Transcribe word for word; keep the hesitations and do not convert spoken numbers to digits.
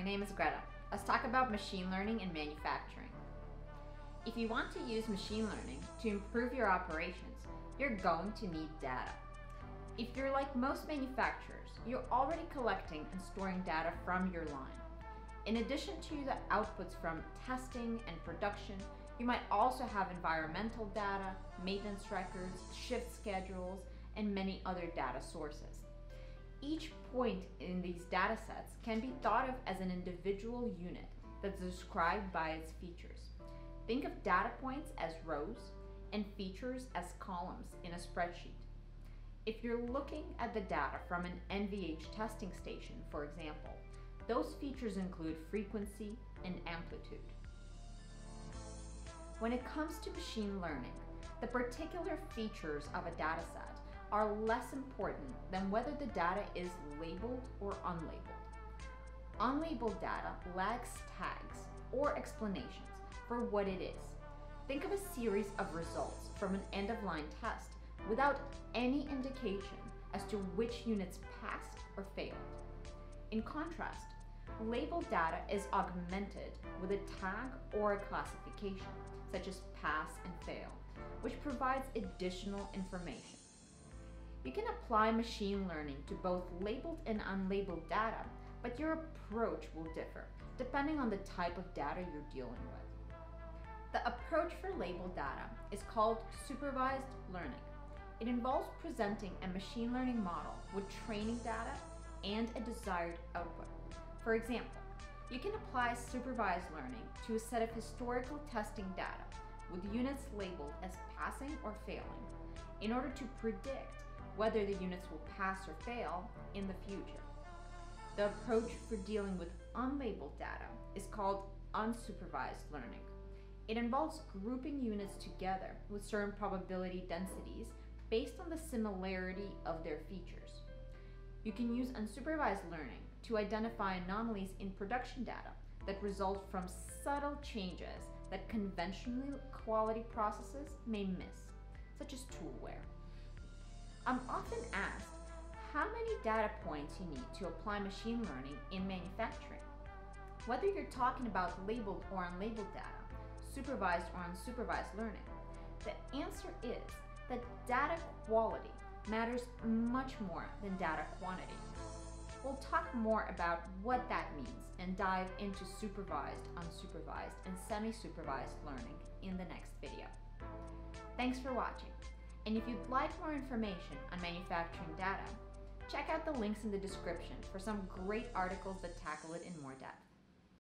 name is Greta. Let's talk about machine learning in manufacturing. If you want to use machine learning to improve your operations, you're going to need data. If you're like most manufacturers, you're already collecting and storing data from your line. In addition to the outputs from testing and production, you might also have environmental data, maintenance records, shift schedules, and many other data sources. Each point in these data sets can be thought of as an individual unit that's described by its features. Think of data points as rows and features as columns in a spreadsheet. If you're looking at the data from an N V H testing station, for example, those features include frequency and amplitude. When it comes to machine learning, the particular features of a data set are less important than whether the data is labeled or unlabeled. Unlabeled data lacks tags or explanations for what it is. Think of a series of results from an end-of-line test without any indication as to which units passed or failed. In contrast, labeled data is augmented with a tag or a classification, such as pass and fail, which provides additional information. You can apply machine learning to both labeled and unlabeled data, but your approach will differ depending on the type of data you're dealing with. The approach for labeled data is called supervised learning. It involves presenting a machine learning model with training data and a desired output. For example, you can apply supervised learning to a set of historical testing data with units labeled as passing or failing in order to predict whether the units will pass or fail in the future. The approach for dealing with unlabeled data is called unsupervised learning. It involves grouping units together with certain probability densities based on the similarity of their features. You can use unsupervised learning to identify anomalies in production data that result from subtle changes that conventional quality processes may miss, such as tool wear. I'm often asked how many data points you need to apply machine learning in manufacturing. Whether you're talking about labeled or unlabeled data, supervised or unsupervised learning, the answer is that data quality matters much more than data quantity. We'll talk more about what that means and dive into supervised, unsupervised, and semi-supervised learning in the next video. Thanks for watching. And if you'd like more information on manufacturing data, check out the links in the description for some great articles that tackle it in more depth.